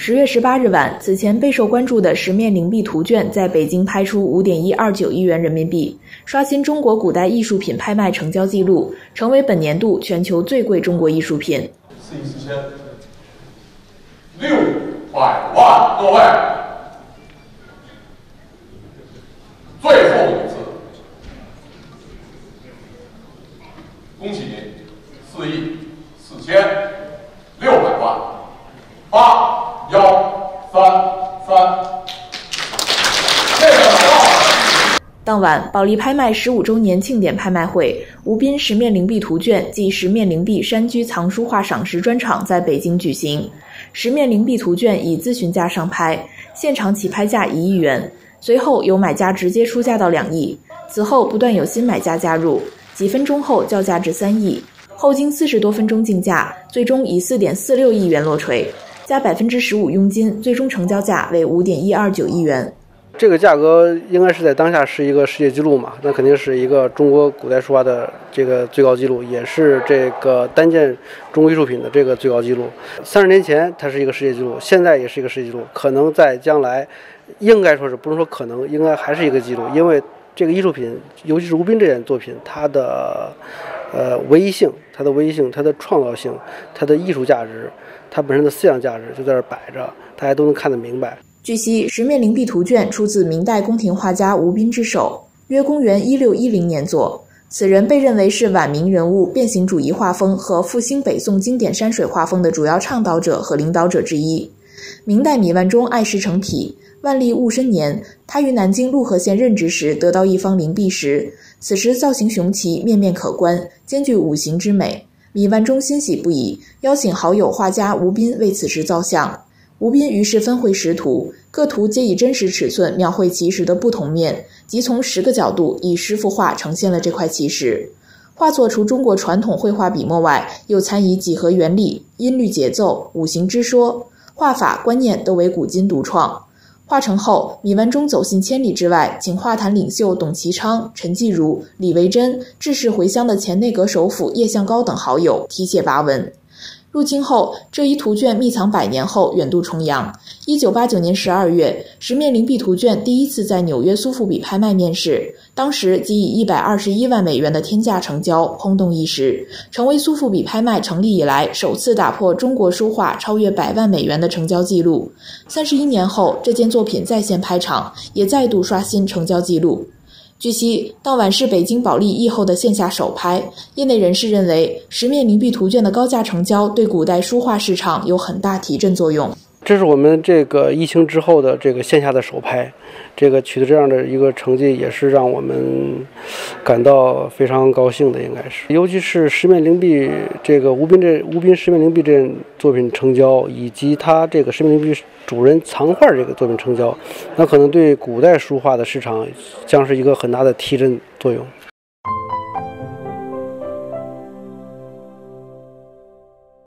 10月18日晚，此前备受关注的十面灵璧图卷在北京拍出5.129亿元人民币，刷新中国古代艺术品拍卖成交纪录，成为本年度全球最贵中国艺术品。 44600万，各位，最后一次，恭喜您，44600万，8133。 当晚，保利拍卖15周年庆典拍卖会，吴彬十面灵璧图卷暨十面灵璧山居藏书画赏识专场在北京举行。十面灵璧图卷以咨询价上拍，现场起拍价1亿元，随后有买家直接出价到2亿，此后不断有新买家加入，几分钟后叫价至3亿，后经40多分钟竞价，最终以4.46亿元落锤，加15%佣金，最终成交价为5.129亿元。 这个价格应该是在当下是一个世界纪录嘛，那肯定是一个中国古代书画的这个最高纪录，也是这个单件中国艺术品的这个最高纪录。30年前它是一个世界纪录，现在也是一个世界纪录，可能在将来应该说是不能说可能，应该还是一个纪录，因为这个艺术品，尤其是吴彬这件作品，它的唯一性、它的创造性、它的艺术价值、它本身的思想价值就在这摆着，大家都能看得明白。 据悉，十面灵璧图卷出自明代宫廷画家吴彬之手，约公元1610年作。此人被认为是晚明人物变形主义画风和复兴北宋经典山水画风的主要倡导者和领导者之一。明代米万钟爱石成癖，万历戊申年，他于南京陆河县任职时得到一方灵璧石，此时造型雄奇，面面可观，兼具五行之美。米万钟欣喜不已，邀请好友画家吴彬为此石造像。吴彬于是分绘10图，各图皆以真实尺寸描绘其石的不同面，即从10个角度以10幅画呈现了这块奇石。画作除中国传统绘画笔墨外，又参以几何原理、音律节奏、五行之说，画法观念都为古今独创。画成后，米万钟走进千里之外，请画坛领袖董其昌、陈继儒、李维珍、致仕回乡的前内阁首辅叶向高等好友题写跋文。入京后，这一图卷密藏100年后远渡重洋。1989年12月，十面灵璧图卷第一次在纽约苏富比拍卖面世，当时即以121万美元的天价成交，轰动一时，成为苏富比拍卖成立以来首次打破中国书画超越100万美元的成交纪录。31年后，这件作品再现拍场，也再度刷新成交纪录。据悉，当晚是北京保利疫后的线下首拍，业内人士认为，十面灵璧图卷的高价成交对古代书画市场有很大提振作用。 这是我们这个疫情之后的这个线下的首拍，这个取得这样的一个成绩，也是让我们感到非常高兴的，应该是。尤其是十面灵璧这个吴彬十面灵璧这件作品成交，以及他这个十面灵璧主人藏画这个作品成交，那可能对古代书画的市场将是一个很大的提振作用。